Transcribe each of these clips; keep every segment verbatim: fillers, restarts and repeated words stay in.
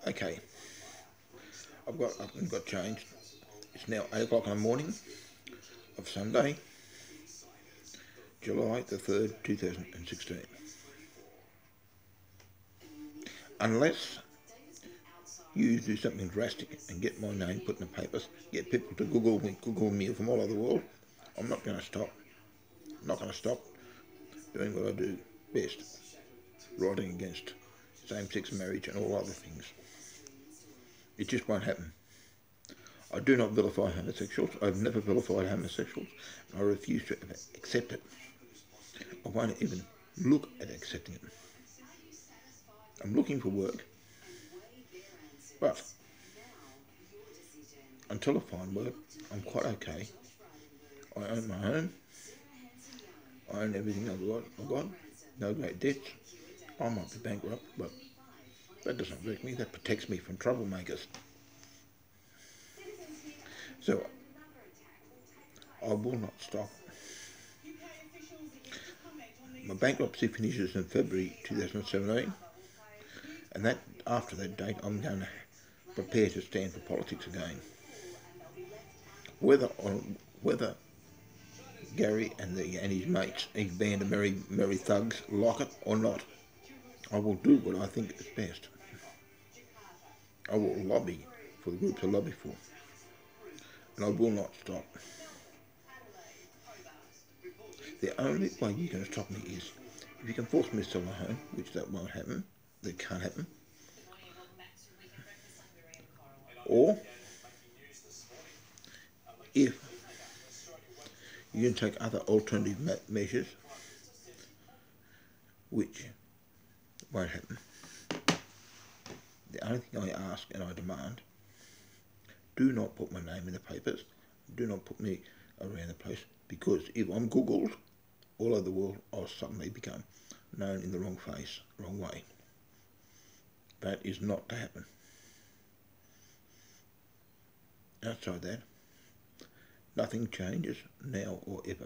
Okay, I've got I've got changed. It's now eight o'clock in the morning of Sunday, July the third, two thousand and sixteen. Unless you do something drastic and get my name put in the papers, get people to Google me, Google me from all over the world, I'm not going to stop. I'm not going to stop doing what I do best, writing against same-sex marriage and all other things. It just won't happen. I do not vilify homosexuals. I've never vilified homosexuals. I refuse to accept it. I won't even look at accepting it. I'm looking for work, but until I find work, I'm quite okay. I own my home. I own everything I've got. I've got no great debts. I might be bankrupt, but that doesn't affect me. That protects me from troublemakers. So I will not stop. My bankruptcy finishes in February two thousand seventeen, and that after that date, I'm going to prepare to stand for politics again. Whether on whether Gary and the and his mates, his band of merry merry thugs, like it or not, I will do what I think is best. I will lobby for the groups I lobby for, and I will not stop. The only way you can stop me is if you can force me to sell my home, which that won't happen, that can't happen, or if you can take other alternative measures, which won't happen. The only thing I ask and I demand, do not put my name in the papers, do not put me around the place, because if I'm Googled all over the world, I'll suddenly become known in the wrong face, wrong way. That is not to happen. Outside that, nothing changes now or ever.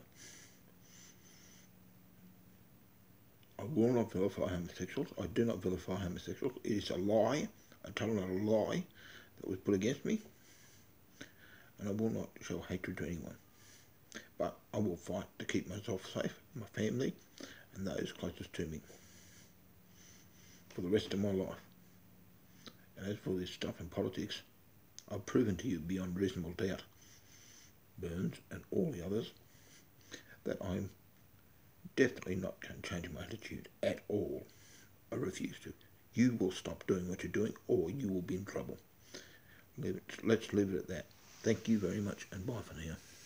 I will not vilify homosexuals. I do not vilify homosexuals. It is a lie, a total lie that was put against me, and I will not show hatred to anyone. But I will fight to keep myself safe, my family, and those closest to me for the rest of my life. And as for this stuff in politics, I've proven to you beyond reasonable doubt, Burns and all the others, that I'm definitely not going to change my attitude at all. I refuse to. You will stop doing what you're doing, or you will be in trouble. Leave it, let's leave it at that. Thank you very much, and bye for now.